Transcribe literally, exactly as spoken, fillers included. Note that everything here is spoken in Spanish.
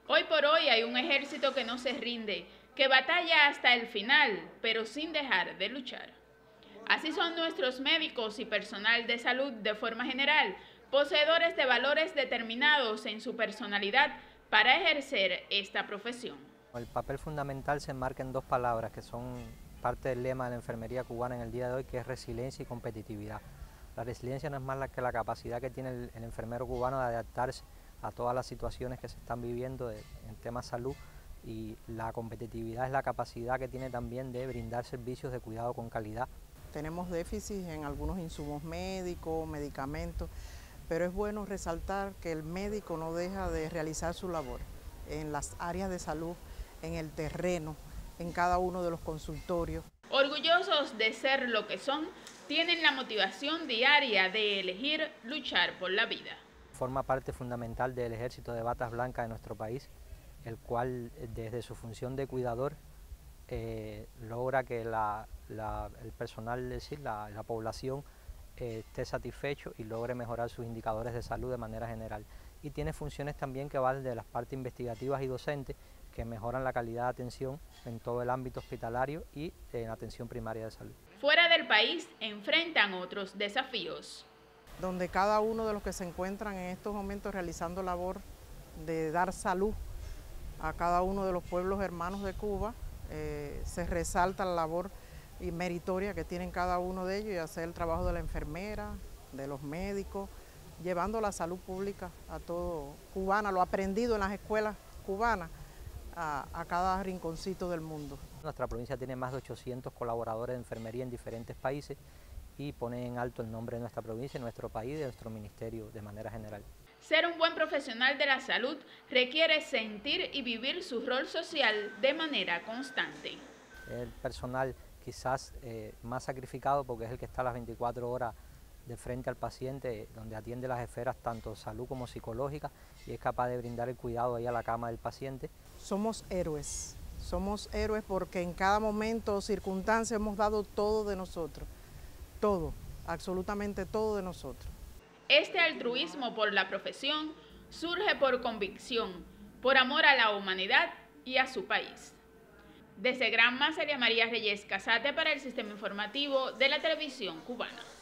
Hoy por hoy hay un ejército que no se rinde, que batalla hasta el final, pero sin dejar de luchar. Así son nuestros médicos y personal de salud de forma general, poseedores de valores determinados en su personalidad para ejercer esta profesión. El papel fundamental se enmarca en dos palabras que son parte del lema de la enfermería cubana en el día de hoy, que es resiliencia y competitividad. La resiliencia no es más que la capacidad que tiene el, el enfermero cubano de adaptarse a todas las situaciones que se están viviendo de, en temas salud, y la competitividad es la capacidad que tiene también de brindar servicios de cuidado con calidad. Tenemos déficit en algunos insumos médicos, medicamentos, pero es bueno resaltar que el médico no deja de realizar su labor en las áreas de salud, en el terreno, en cada uno de los consultorios. Orgullosos de ser lo que son, tienen la motivación diaria de elegir luchar por la vida. Forma parte fundamental del ejército de batas blancas de nuestro país, el cual desde su función de cuidador eh, logra que la, la, el personal, es decir, la, la población eh, esté satisfecho y logre mejorar sus indicadores de salud de manera general. Y tiene funciones también que van de las partes investigativas y docentes, que mejoran la calidad de atención en todo el ámbito hospitalario y en la atención primaria de salud. Fuera del país enfrentan otros desafíos, donde cada uno de los que se encuentran en estos momentos realizando labor de dar salud a cada uno de los pueblos hermanos de Cuba, eh, se resalta la labor y meritoria que tienen cada uno de ellos y hacer el trabajo de la enfermera, de los médicos, llevando la salud pública a todo cubana, lo aprendido en las escuelas cubanas, a, a cada rinconcito del mundo. Nuestra provincia tiene más de ochocientos colaboradores de enfermería en diferentes países y pone en alto el nombre de nuestra provincia, de nuestro país y de nuestro ministerio de manera general. Ser un buen profesional de la salud requiere sentir y vivir su rol social de manera constante. El personal quizás eh, más sacrificado, porque es el que está las veinticuatro horas de frente al paciente, donde atiende las esferas tanto salud como psicológica y es capaz de brindar el cuidado ahí a la cama del paciente. Somos héroes, somos héroes porque en cada momento o circunstancia hemos dado todo de nosotros, todo, absolutamente todo de nosotros. Este altruismo por la profesión surge por convicción, por amor a la humanidad y a su país. Desde Granma, Celia María Reyes Casate para el Sistema Informativo de la Televisión Cubana.